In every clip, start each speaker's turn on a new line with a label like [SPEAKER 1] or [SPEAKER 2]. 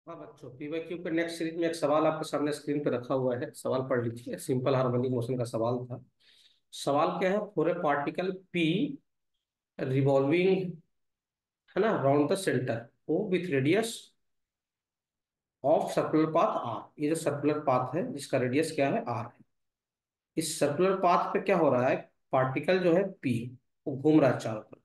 [SPEAKER 1] हाँ बच्चों, पीवाईक्यू के नेक्स्ट सीरीज में एक सवाल आपके सामने स्क्रीन पे रखा हुआ है। सवाल पढ़ लीजिए। सिंपल हार्मोनिक मोशन का सवाल था। सवाल क्या है? For a particle P revolving, है ना, round the centre O with radius of circular path R. ये जो सर्कुलर पाथ है जिसका रेडियस क्या है, आर है। इस सर्कुलर पाथ पे क्या हो रहा है? पार्टिकल जो है पी, वो घूम रहा है चारों तरफ।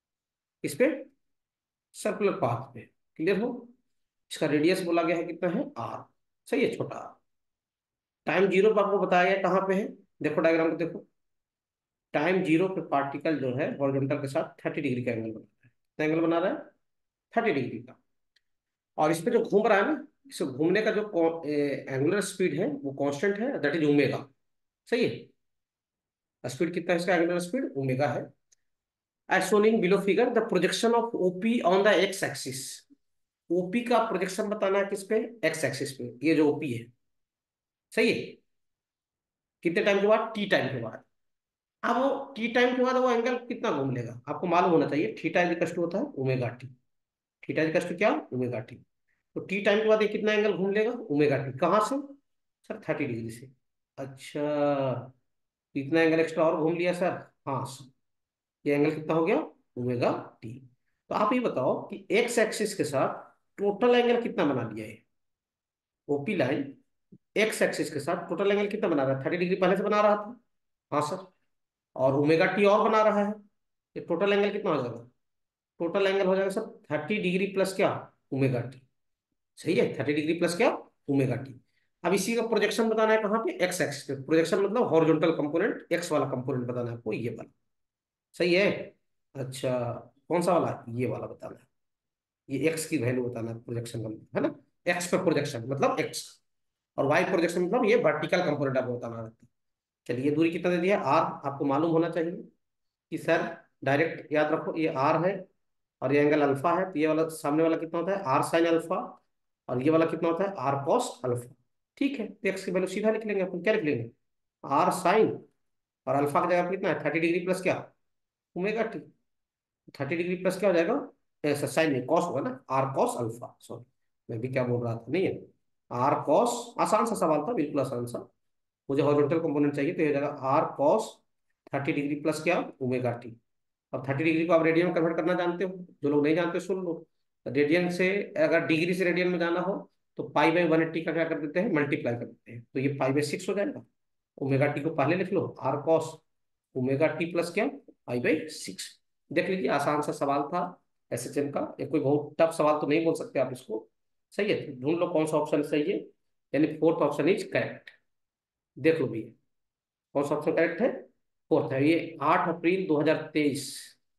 [SPEAKER 1] इस पे सर्कुलर पाथ पे, क्लियर हो? इसका रेडियस बोला गया है कितना है, आर। सही है, छोटा आर। टाइम जीरो पर आपको बताया गया कहाँ पे है। देखो डायग्राम को देखो। टाइम जीरो पे पार्टिकल जो है हॉरिजॉन्टल के साथ 30 डिग्री का एंगल बना रहा है। कितना एंगल बना रहा है? 30 डिग्री का। और इस पे जो घूम रहा है ना, इसे घूमने का जो एंगुलर स्पीड है वो कांस्टेंट है, दैट इज ओमेगा। सही है। स्पीड कितना है इसका? एंगुलर स्पीड ओमेगा है। As shown in below figure, the projection of OP on the x axis. OP का प्रोजेक्शन बताना है किस पे? एक्स एक्सिस पे। ये जो ओपी है, सही है। कितने टाइम के बाद? टी टाइम के बाद। अब वो टी टाइम के बाद वो एंगल कितना घूम लेगा आपको मालूम होना चाहिए। थीटा इज इक्वल टू होता है omega t. Theta is equal to क्या? Omega t. तो टी टाइम के बाद ये कितना एंगल घूम लेगा? Omega t. कहाँ से? सर 30 डिग्री से। अच्छा, इतना एंगल एक्स्ट्रा और घूम लिया सर। हाँ सर, ये एंगल कितना हो गया? Omega t. तो आप ये बताओ कि एक्स एक्सिस के साथ टोटल एंगल कितना बना लिया है? ओपी लाइन एक्स एक्सिस के साथ टोटल एंगल कितना बना रहा है? 30 डिग्री पहले से बना रहा था। हाँ सर। और ओमेगा टी और बना रहा है। ये टोटल एंगल कितना हो जाएगा? टोटल एंगल हो जाएगा सर 30 डिग्री प्लस क्या? Omega t. सही है, 30 डिग्री प्लस क्या? Omega t. अब इसी का प्रोजेक्शन बताना है कहाँ पे? एक्स एक्सिस पे। प्रोजेक्शन मतलब हॉरिजॉन्टल कंपोनेंट, एक्स वाला कंपोनेंट बताना है आपको, ये वाला। सही है। अच्छा, कौन सा वाला? ये वाला बताना है। ये एक्स की वैल्यू बताना है प्रोजेक्शन का, मतलब है ना। एक्स पे प्रोजेक्शन मतलब एक्स, और वाई प्रोजेक्शन मतलब ये वर्टिकल कंपोनेंट आपको बताना रहता है। चलिए, ये दूरी कितना दे दिया? आर। आपको मालूम होना चाहिए कि सर, डायरेक्ट याद रखो, ये आर है और ये एंगल अल्फा है। तो ये वाला सामने वाला कितना होता है? R sine alpha. और ये वाला कितना होता है? R cos alpha. ठीक है, तो एक्स की वैल्यू सीधा लिख लेंगे अपन। क्या लिख लेंगे? आर साइन, और अल्फा की जगह पे कितना है? 30 डिग्री प्लस क्या? Omega t. 30 डिग्री प्लस क्या हो जाएगा? ऐसा साइन नहीं, कॉस होगा ना, आर कॉस अल्फा। सॉरी, मैं भी क्या बोल रहा था, नहीं है। आर कॉस, आसान सा सवाल था, बिल्कुल आसान सा। मुझे हॉरिजॉन्टल कंपोनेंट चाहिए, तो ये हो जाएगा आर कॉस 30 डिग्री प्लस क्या? Omega t. अब 30 डिग्री को आप रेडियन में कन्वर्ट करना जानते हो। जो लोग नहीं जानते सुन लो। रेडियन से, अगर डिग्री से रेडियन में जाना हो तो पाई बाई 180 का क्या कर देते हैं? मल्टीप्लाई कर देते हैं। तो ये पाई बाई 6 हो जाएगा। ओमेगा टी को पहले लिख लो, R cos omega t plus क्या? Pi by 6। देख लीजिए, आसान सा सवाल था एसएचएम का। ये कोई बहुत टफ सवाल तो नहीं बोल सकते आप इसको। सही है, तो ढूंढ लो कौन सा ऑप्शन सही है। यानी फोर्थ ऑप्शन इज करेक्ट। देख लो भैया, कौन सा ऑप्शन करेक्ट है? फोर्थ है। ये 8 अप्रैल 2023,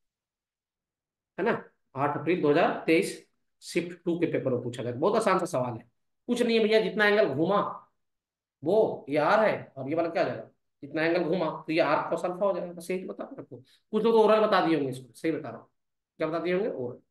[SPEAKER 1] है ना। 8 अप्रैल 2023 शिफ्ट 2 के पेपर में पूछा गया। बहुत आसान सा सवाल है। कुछ नहीं है भैया, जितना एंगल घूमा वो, ये आर है, और ये वाला क्या आ जाएगा? जितना एंगल घूमा तो ये आर कॉस अल्फा हो जाएगा। बस यही तो बता रहा हूँ आपको। कुछ लोग ओरल बता दिए होंगे इसको, सही बता रहा हूँ। क्या बता दिए होंगे? ओरल।